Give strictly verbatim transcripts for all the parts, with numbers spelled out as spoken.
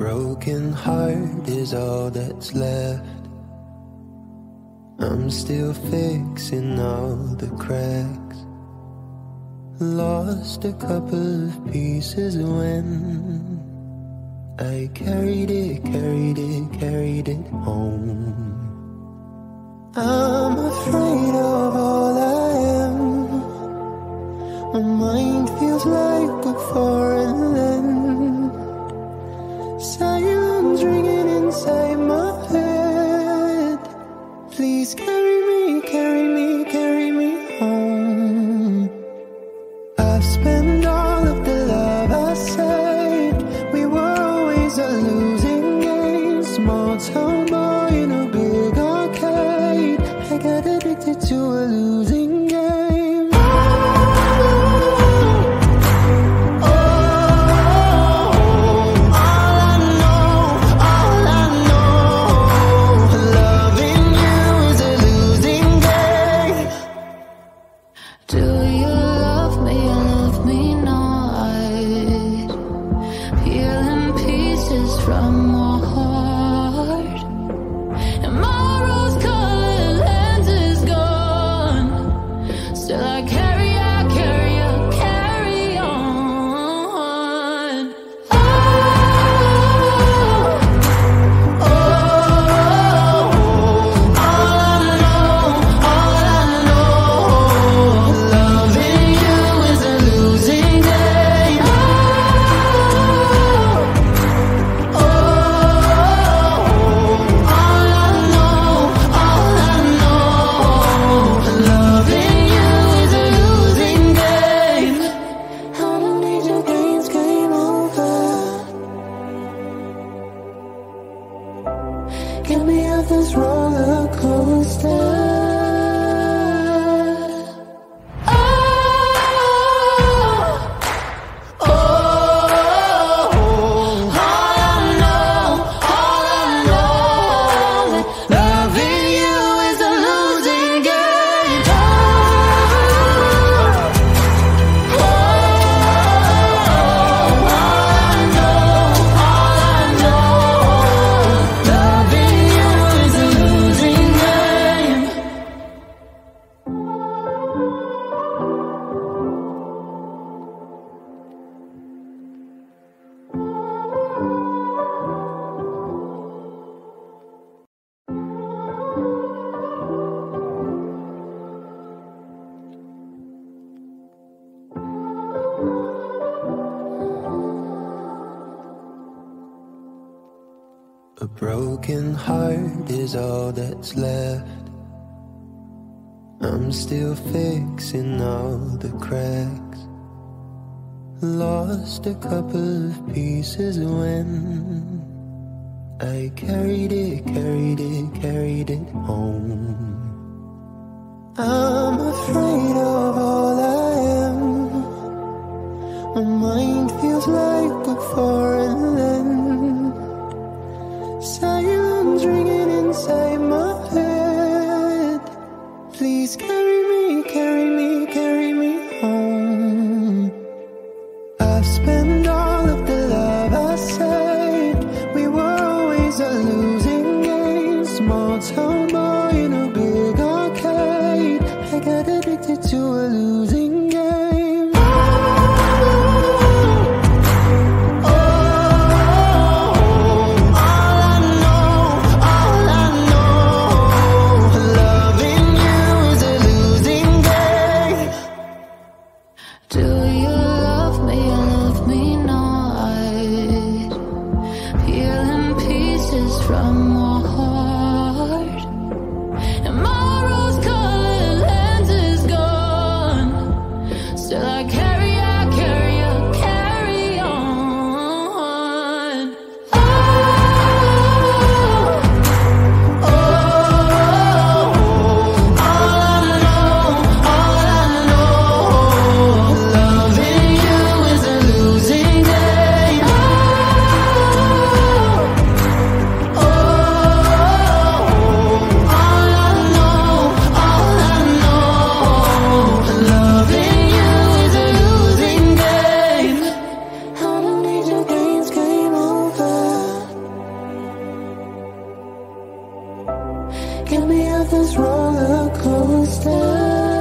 broken heart is all that's left. I'm still fixing all the cracks. Lost a couple of pieces when I carried it, carried it, carried it home. I'm afraid of all I am. My mind feels like a foreign land. Silence ringing inside my head. Please carry me, carry me, carry me home. I've spent all of the love I saved. We were always a losing game. Small town boy in a big arcade. I got addicted to a losing game. Get me off this roller coaster. A broken heart is all that's left. I'm still fixing all the cracks. Lost a couple of pieces when I carried it, carried it, carried it home. I'm afraid of all I am. My mind feels like a foreign land. Silence ringing inside my head. Please carry me, carry me, carry me home. I've spent all of the love I saved. We were always a losing game. Small town boy in a big arcade. I got addicted to a losing game. And my rose-colored lens is gone. this roller coaster.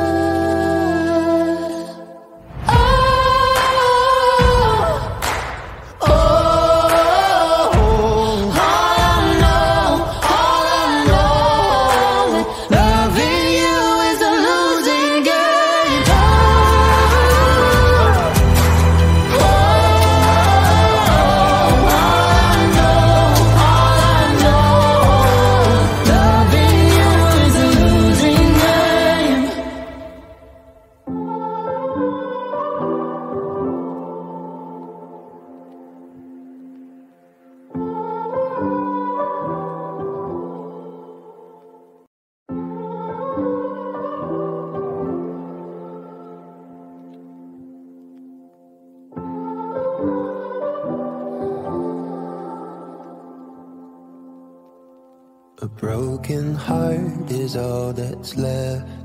A broken heart is all that's left.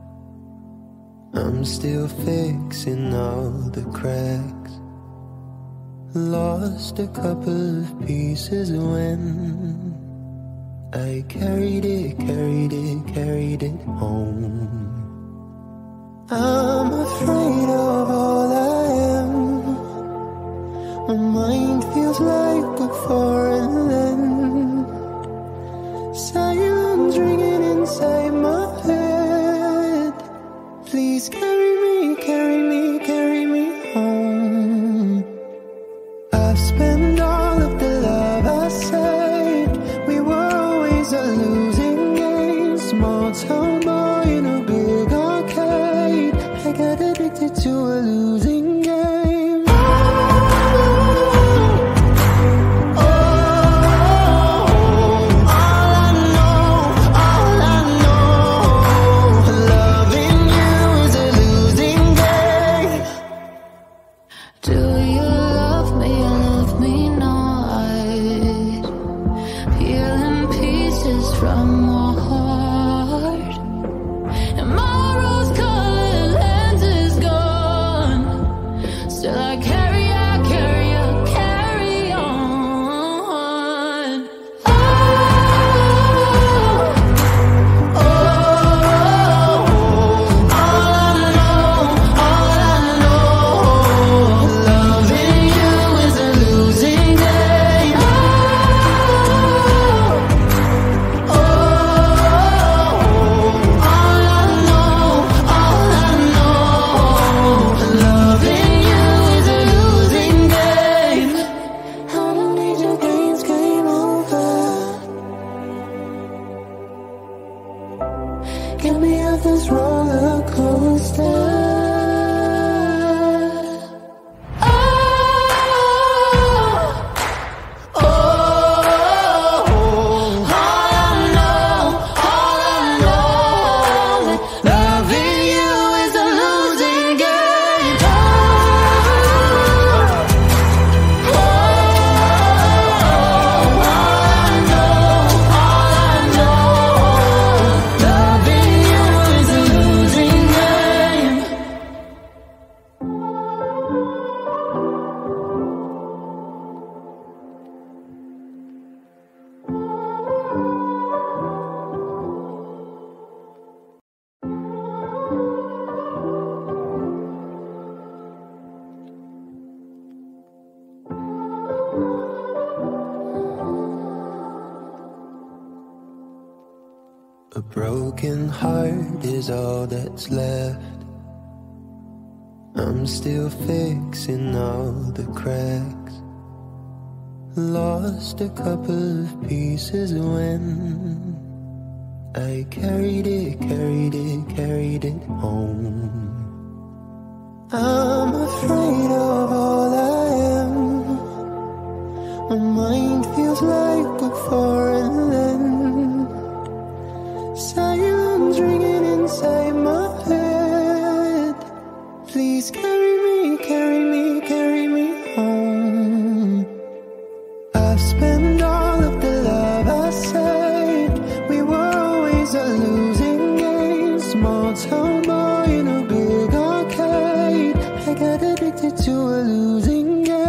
I'm still fixing all the cracks. Lost a couple of pieces when I carried it, carried it, carried it home. I'm afraid of all I am. My mind feels like a foreign land. Silence ringing inside my head. Please carry me, carry me, carry me home. I've spent all of the love I saved. We were always a losing game. Small town boy in a big arcade. I got addicted to a losing game. Get me off this roller coaster. A broken heart is all that's left. I'm still fixing all the cracks. Lost a couple of pieces when I carried it, carried it, carried it home. I'm afraid of all I am. My mind feels like a foreign land. Silence ringing inside my head. Please carry me, carry me, carry me home. I've spent all of the love I saved. We were always a losing game. Small town boy in a big arcade. I got addicted to a losing game.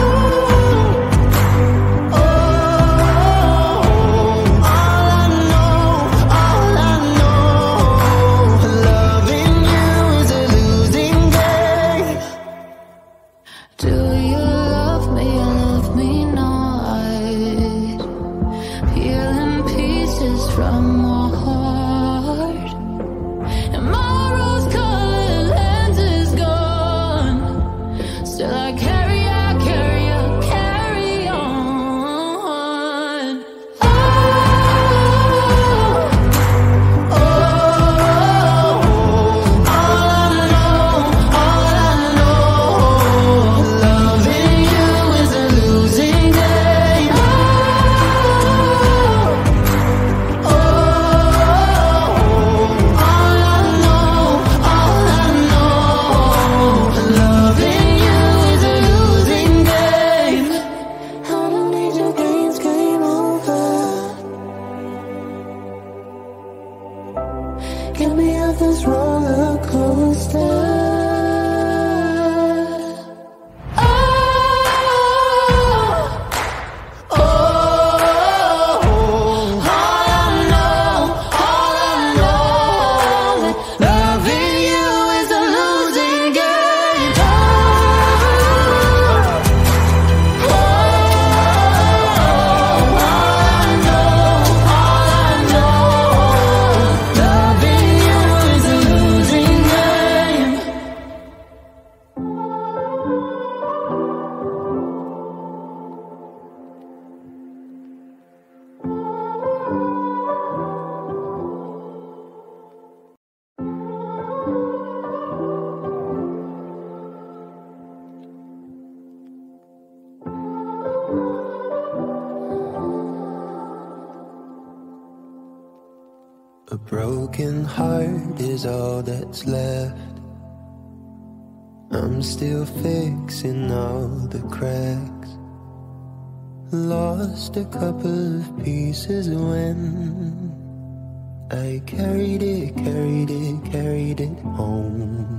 All I know A broken heart is all that's left. I'm still fixing all the cracks. Lost a couple of pieces when I carried it, carried it, carried it home.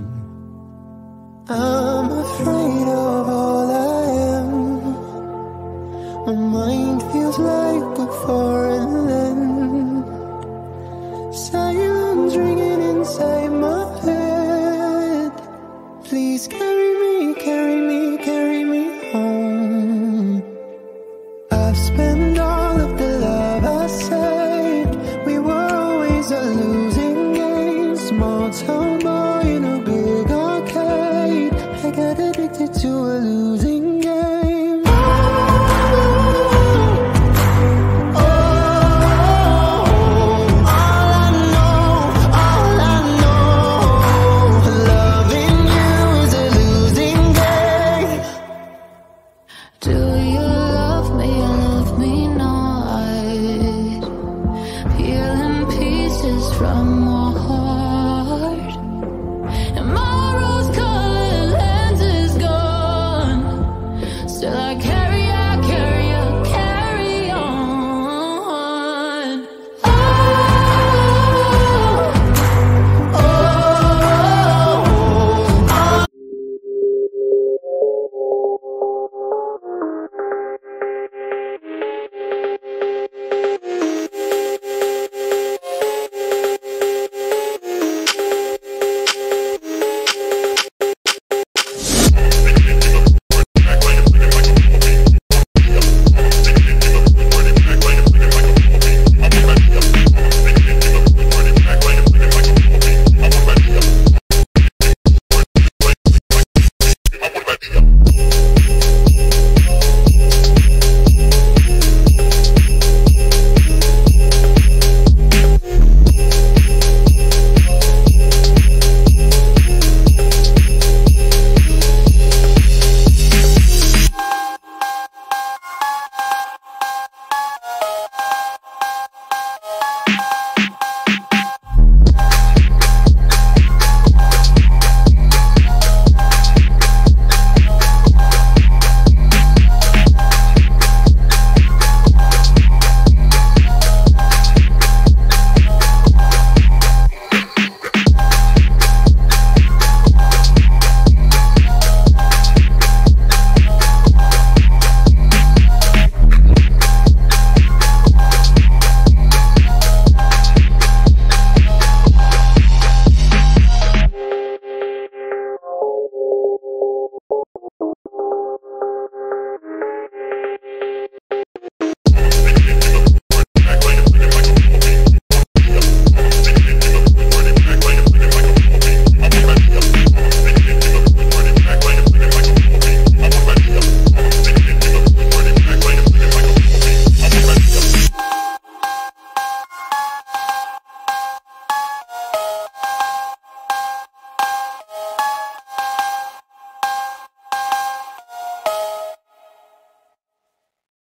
I'm afraid of all I am. My mind feels like a foreign land. Silence ringing inside my head. Please carry me, carry me, carry me home. I spend all